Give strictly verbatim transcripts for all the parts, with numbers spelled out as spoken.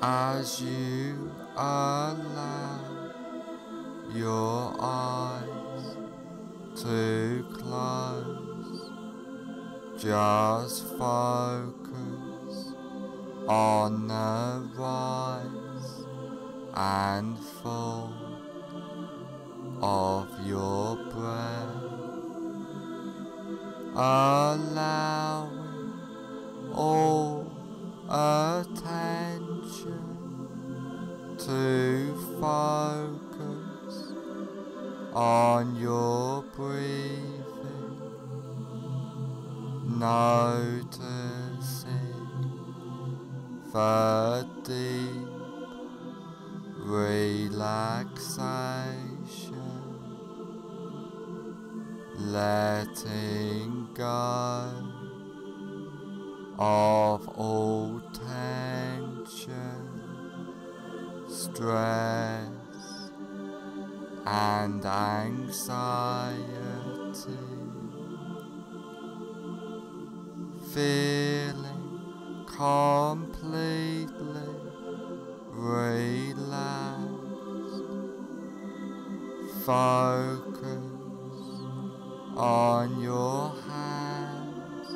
as you allow your eyes to close, just focus on the rise and fall of your breath, allowing all attention to focus on your breathing, noticing the deep relaxation, letting go of all tension, stress and anxiety, feeling completely relaxed. Focus on your hands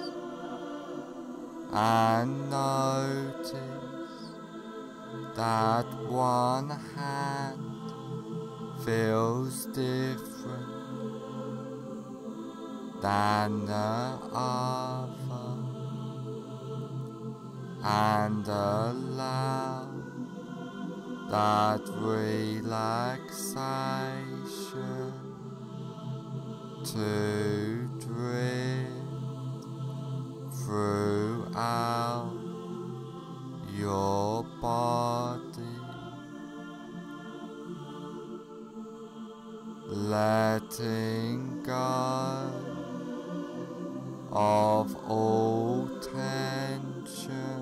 and notice that one hand feels different than the other, and allow that relaxation to drift throughout your body, letting go of all tension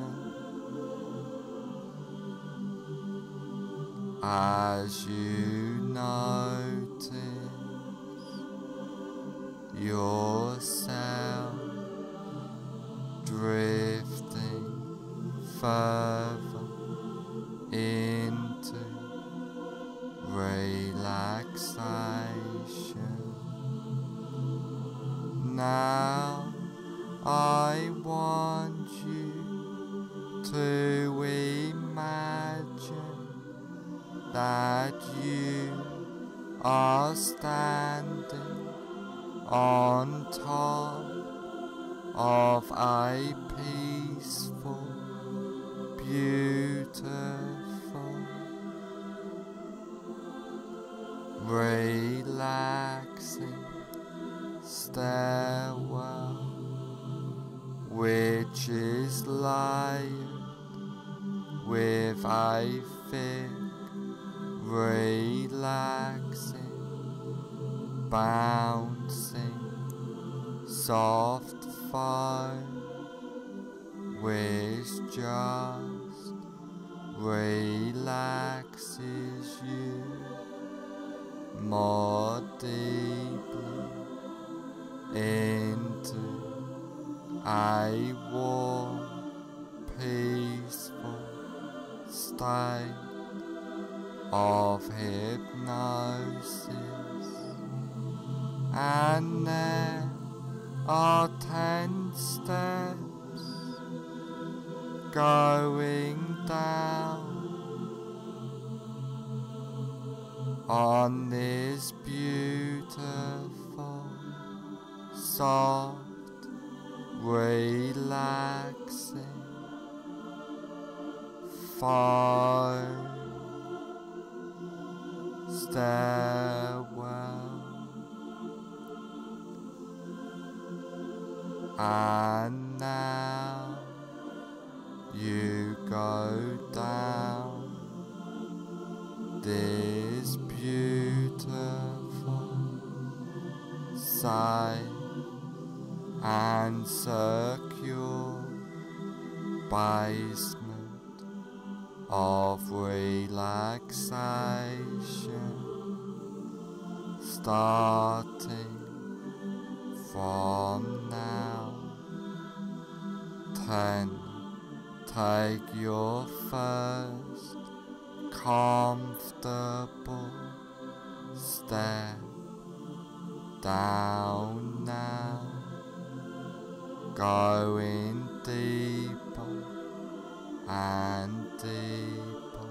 as you notice yourself drifting further into relaxation. Now I want you to imagine that you are standing on top of a peaceful, beautiful, relaxing stairwell, which is layered with a thick, relaxing, bouncing, soft foam, which just relaxes you more deeply into a warm, peaceful state of hypnosis. And there are ten steps going down on this beautiful, soft, relaxing foam stairwell, and now you go down this beautiful, safe and secure basement of relaxation, starting from now. Ten. Take your first comfortable. Step down now, going deeper and deeper.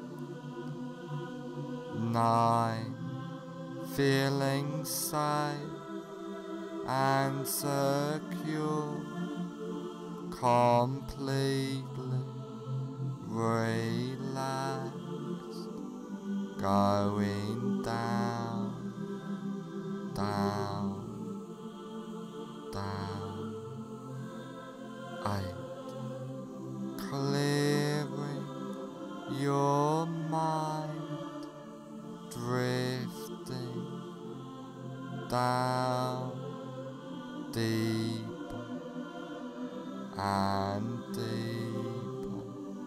Nine, feeling safe and secure, completely relaxed, going down, down, down. Eight, clearing your mind, drifting down, deeper and deeper.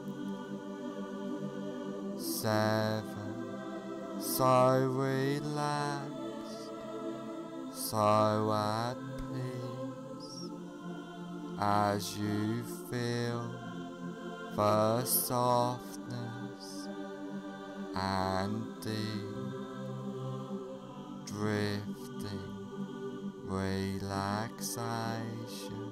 Seven, so relaxed, so at peace, as you feel the softness and deep, drifting relaxation.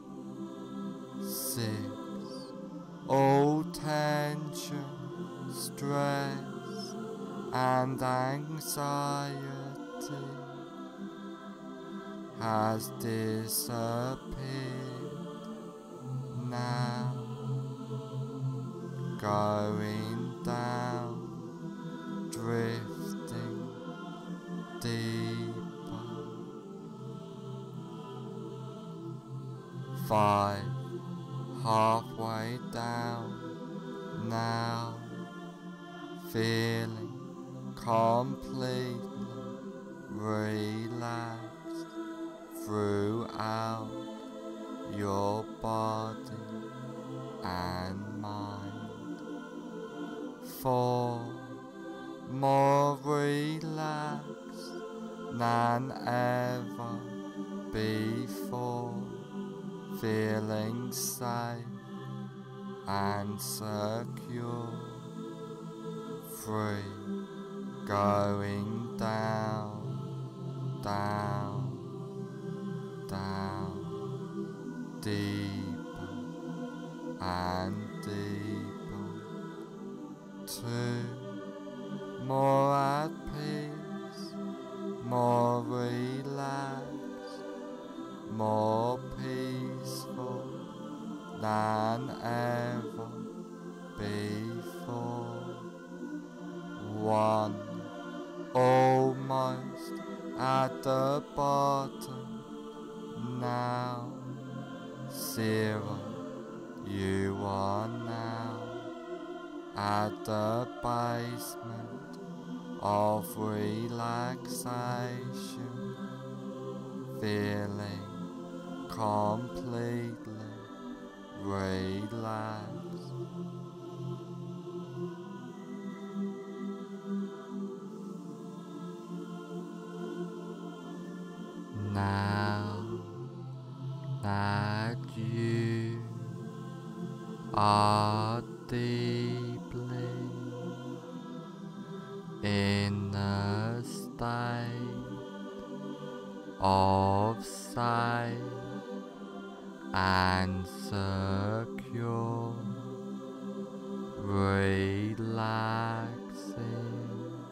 Six, all tension, stress and anxiety has disappeared now, going down, drifting deeper. Five, halfway down now, feeling completely relaxed throughout your body and mind. Four, more relaxed than ever before, feeling safe and secure. Three, going down, down, down, deeper and deeper. Two, more at peace, more relaxed, more peaceful than ever before. One, almost at the bottom now. Zero, you are now at the basement of relaxation, feeling completely relaxed. Now that you are deeply in a state of safe and secure, relaxing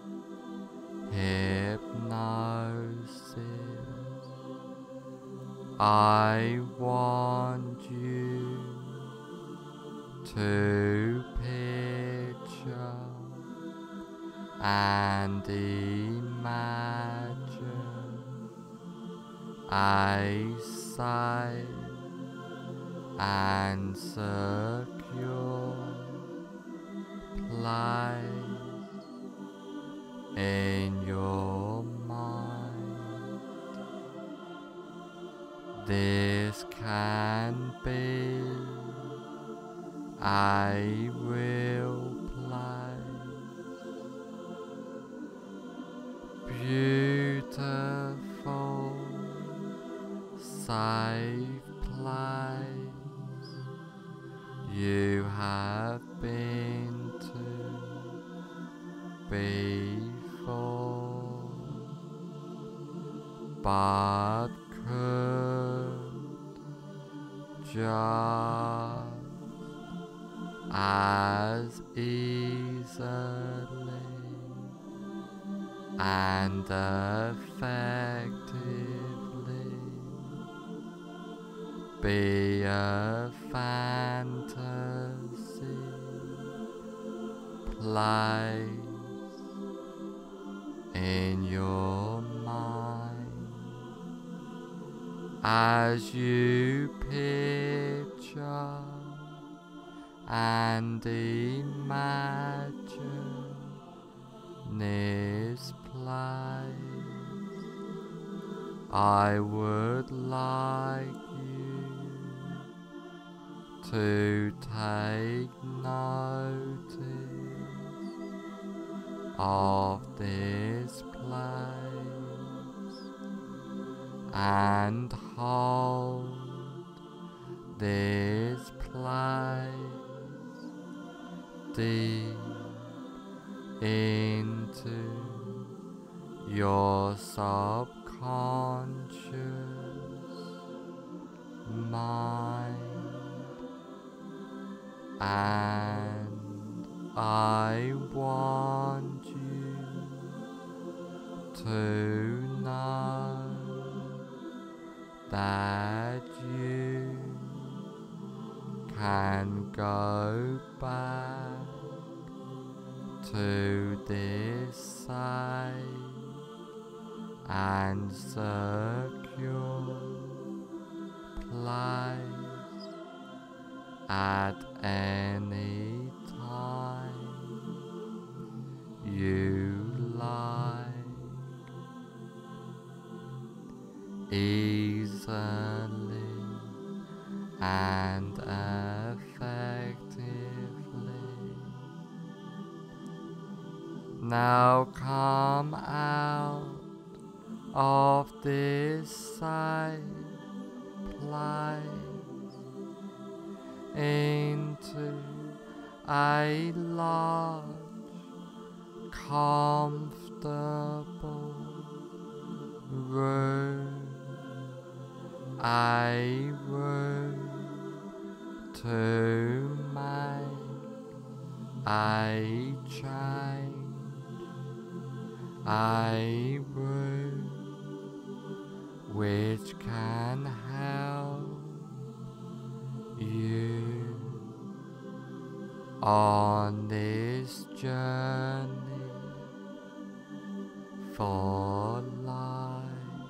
hypnosis, I want you to picture and imagine a safe and secure place in your mind. This can be a real place, beautiful, safe place you have been to but could just as easily and effectively be a fantasy place in your mind as you picture and imagine this place. I would like you to take notice of this place and hold this place deep into your subconscious mind, and I want you to know that you can go back to this safe and secure place at any time you like, easily and effectively. Now come out of this safe place into a large, comfortable room, a room to make a change, a room which can help you on this journey for life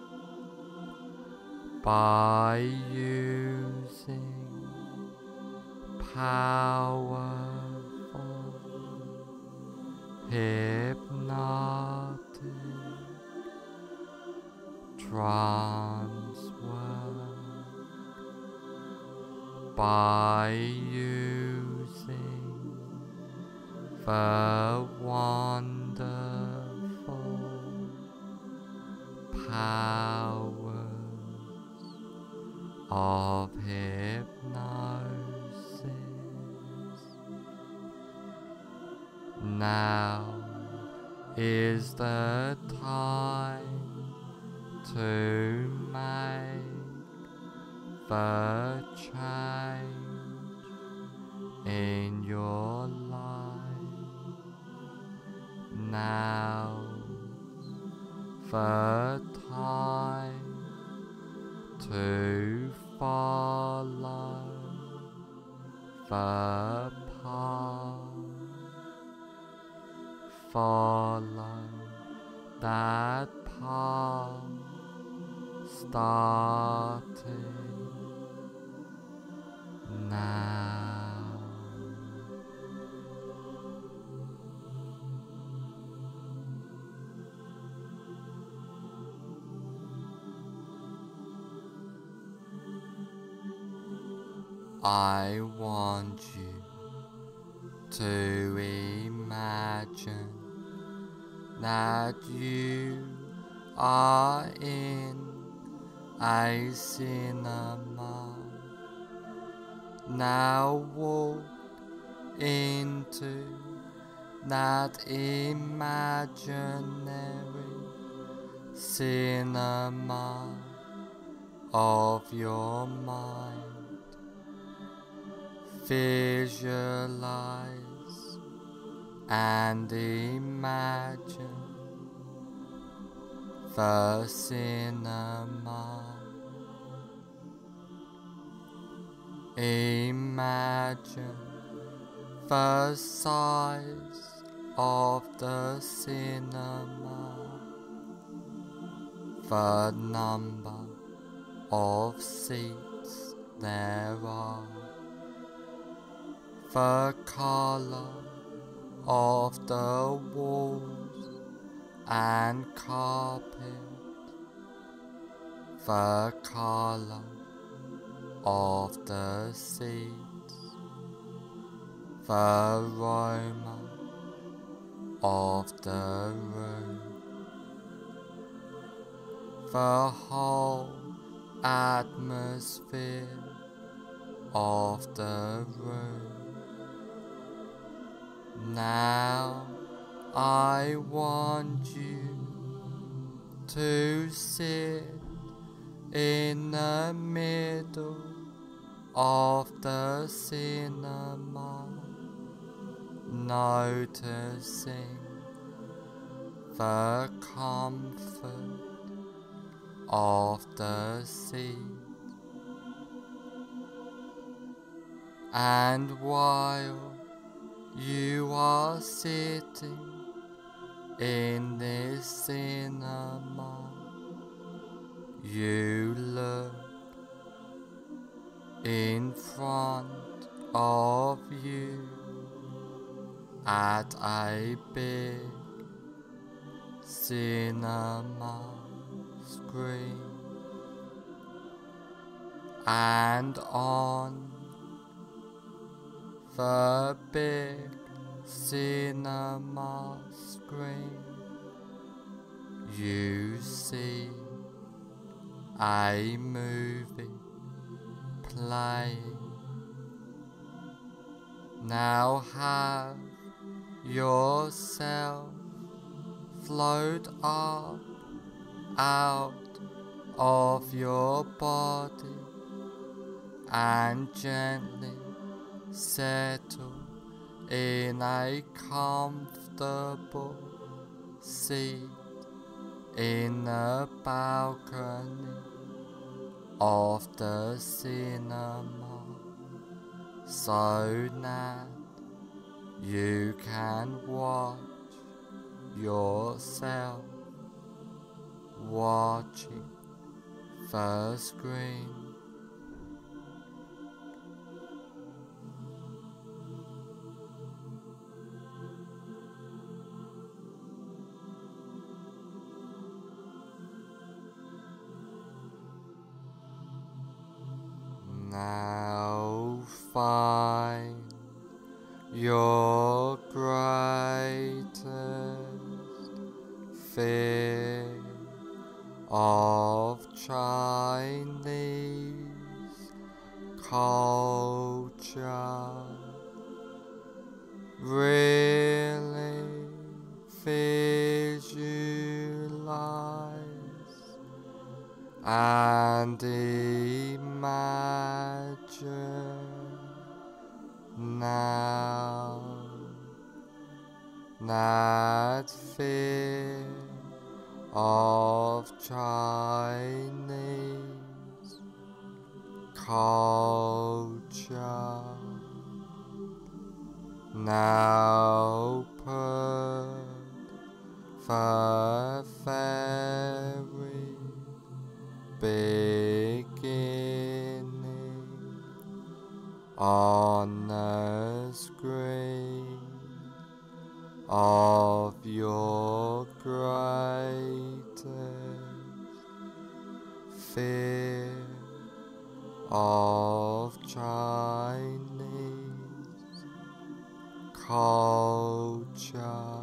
by using powerful hypnotic trance work, by using the wonderful powers of hypnosis. Now is the time to make the change in your life. Now's the time to follow the path, follow that path starting now. I want you to imagine that you are in a cinema. Now walk into that imaginary cinema of your mind. Visualize and imagine the cinema. Imagine the size of the cinema, the number of seats there are, the color of the walls and carpet, the color of the seats, the aroma of the room, the whole atmosphere of the room. Now I want you to sit in the middle of the cinema, noticing the comfort of the seat. And while you are sitting in this cinema, you look in front of you at a big cinema screen, and on the big cinema screen you see a movie playing. Now have yourself float up out of your body and gently settle in a comfortable seat in the balcony of the cinema, so that you can watch yourself watching the screen. Now find your greatest fear of Chinese culture. Really visualize and imagine now that fear of Chinese culture. Now put the very beginning on the screen of your greatest fear of Chinese culture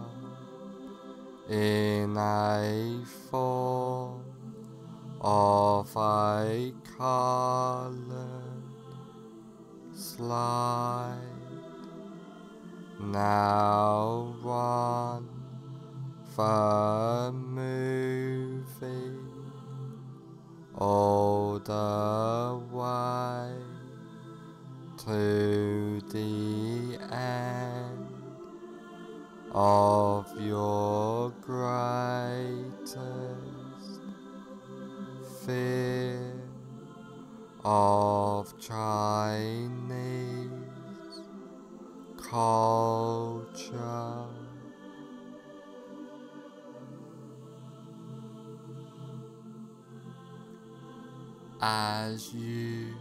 in a form of a colored slide. Now run the movie fear of Chinese culture. As you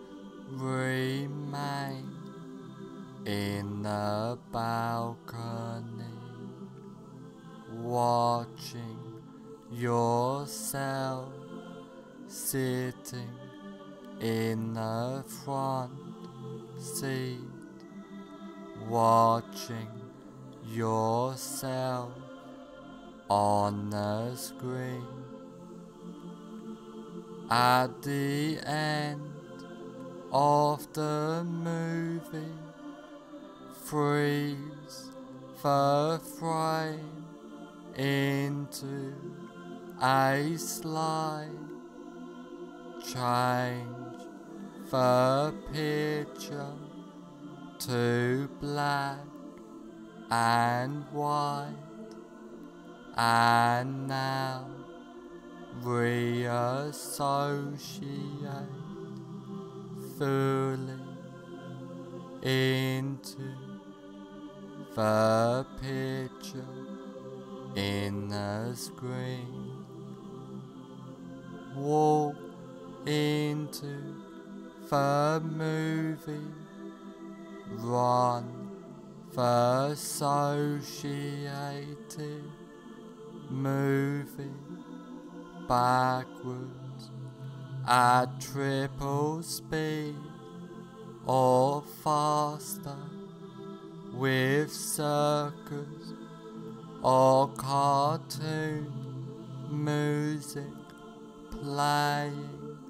remain in the balcony, watching yourself sitting in the front seat, watching yourself on the screen. At the end of the movie, freeze the frame into a slide, change the picture to black and white, and now reassociate fully into the picture in the screen. Walk into the movie, run the associated movie backwards at triple speed or faster, with circus or cartoon music playing,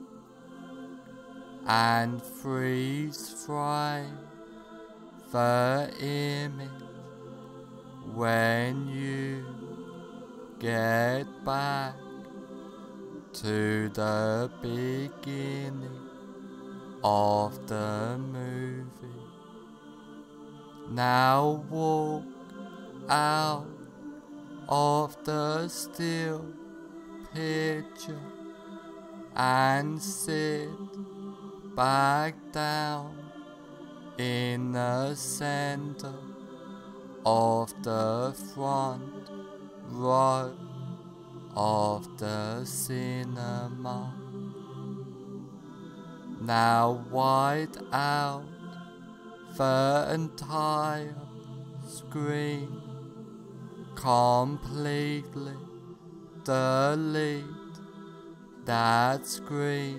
and freeze frame the image when you get back to the beginning of the movie. Now walk out of the still picture and sit back down in the center of the front row of the cinema. Now white out the entire screen, completely delete that screen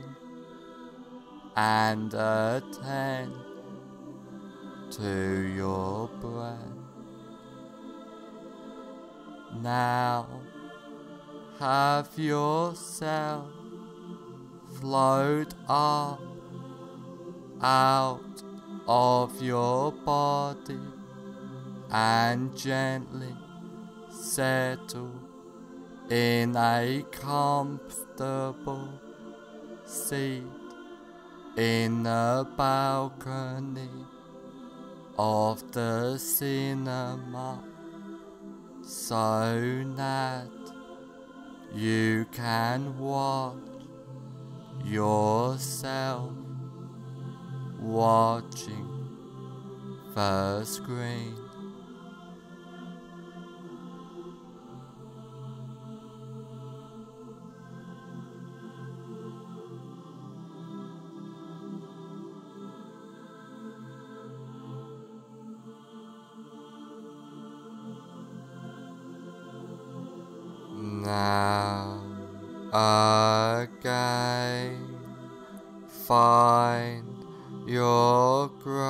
and attend to your breath. Now have yourself float up out of your body and gently settle in a comfortable seat in the balcony of the cinema, so that you can watch yourself watching the screen. Now again, find your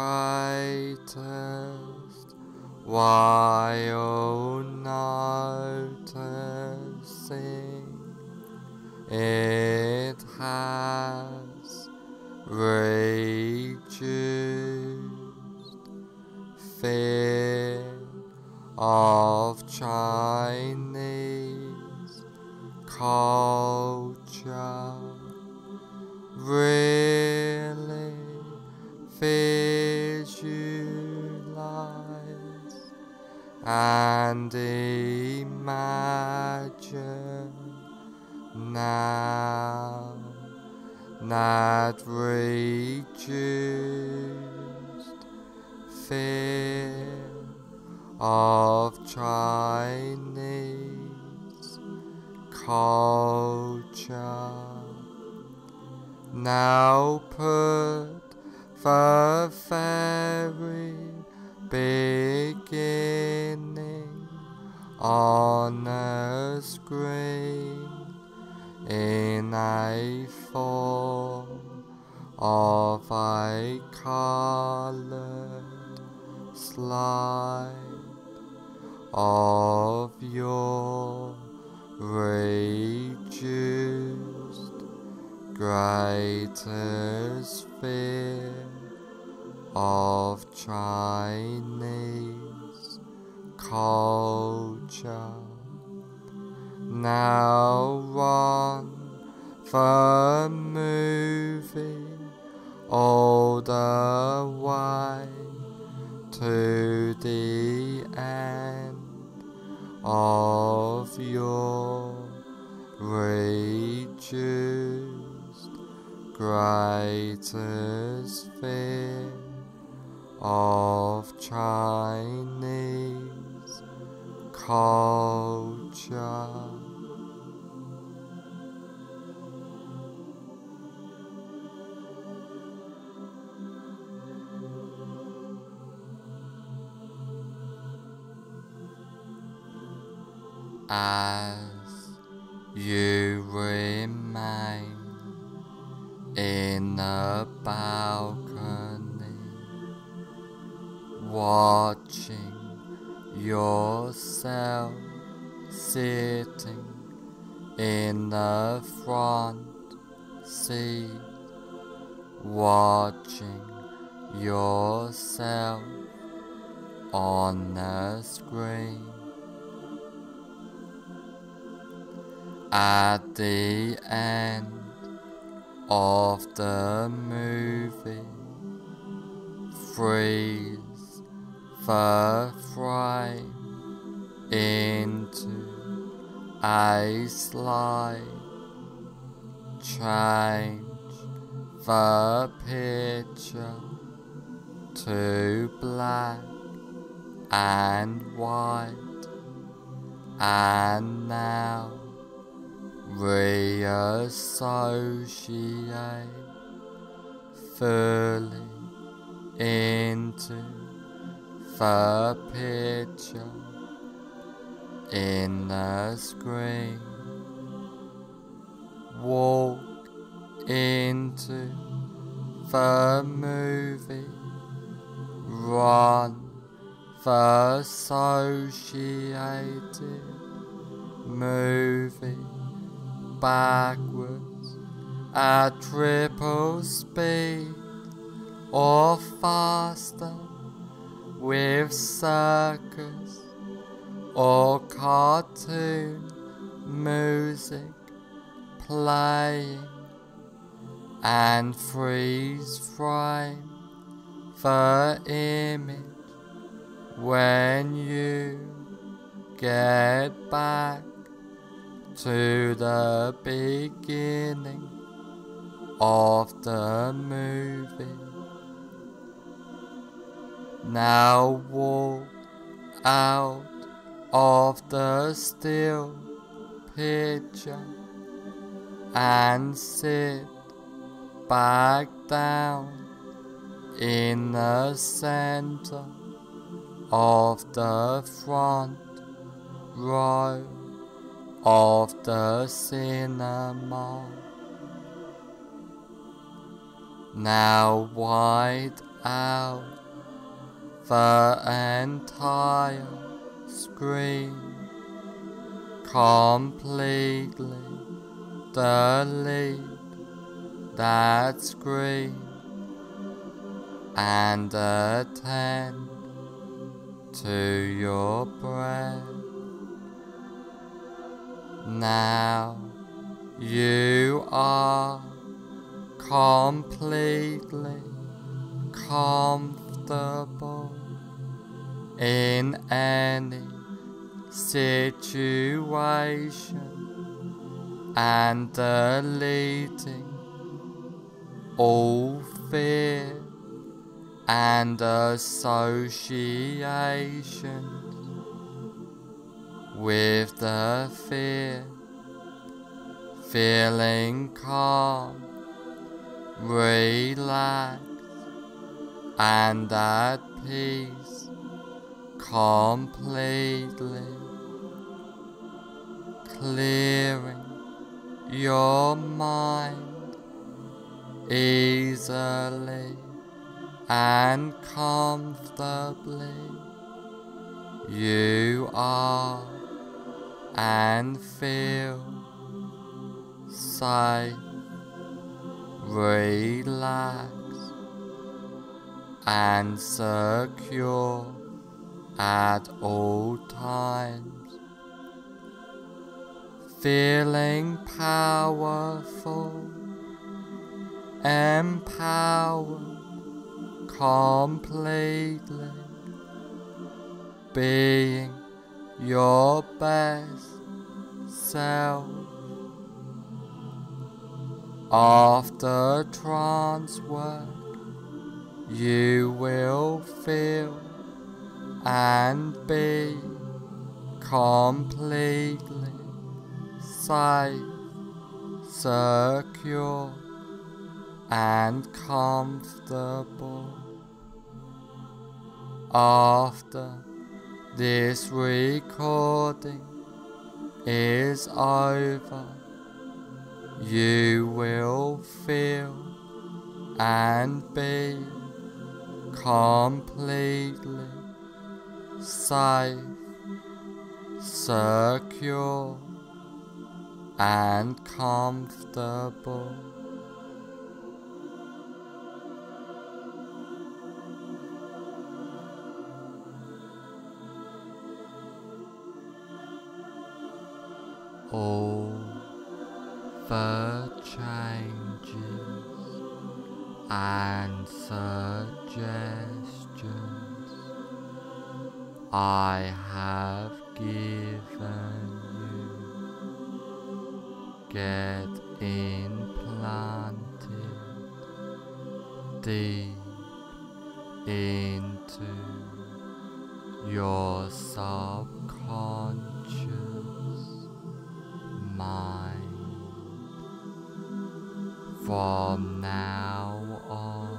greatest while noticing it has reduced. Fear of Chinese culture really visualize and imagine Now that reduced fear of Chinese culture, now put the very beginning on a screen in a form of a colored slide of your reduced greatest fear of Chinese culture. Now run the movie all the way to the end of your reduced greatest fear of Chinese culture. As you remain in the balcony, watching yourself sitting in the front seat, watching yourself on the screen. At the end of the movie, freeze the frame into a slide, change the picture to black and white, and now reassociate fully into the picture in the screen. Walk into the movie, run the associated movie backwards at triple speed or faster, with circus or cartoon music playing, and freeze frame the image when you get back to the beginning of the movie. Now walk out of the still picture and sit back down in the center of the front row of the cinema. Now wide out the entire screen, completely delete that screen and attend to your breath. Now you are completely comfortable in any situation and deleting all fear and associations with the fear, feeling calm, relaxed, and at peace completely, clearing your mind easily and comfortably. You are and feel safe, relaxed, and secure at all times, feeling powerful, empowered completely, being your best self. After trance work, you will feel and be completely safe, secure, and comfortable. After this recording is over, you will feel and be completely safe, secure, and comfortable. All the changes and suggestions I have given you get implanted deep into your subconscious mind. From now on,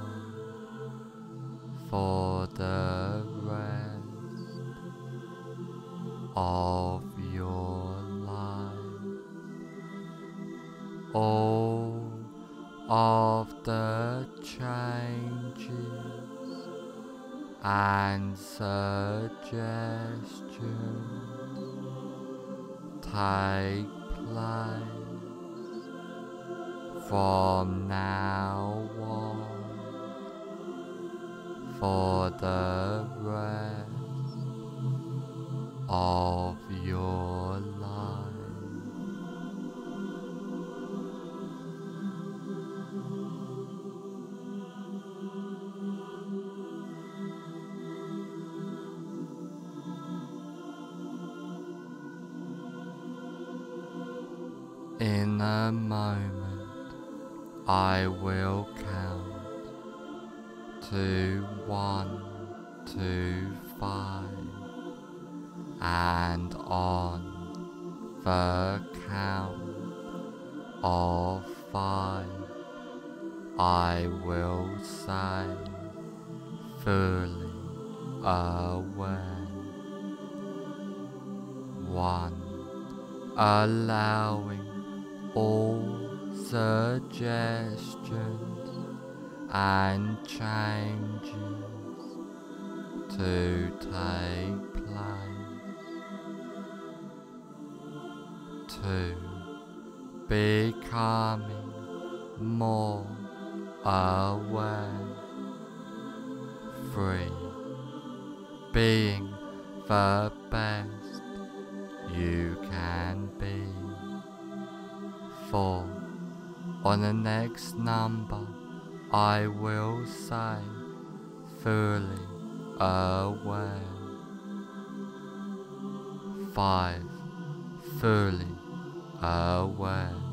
for the rest of your life, all of the changes and suggestions take place from now on, for the rest of your life. In a moment, I will count to one, two, five, and on the count of five, I will say, fully aware. One, allowing all suggestions and changes to take place. Two, becoming more aware. Three, being the best you can be. Four, on the next number, I will say, fully aware. Five, fully aware.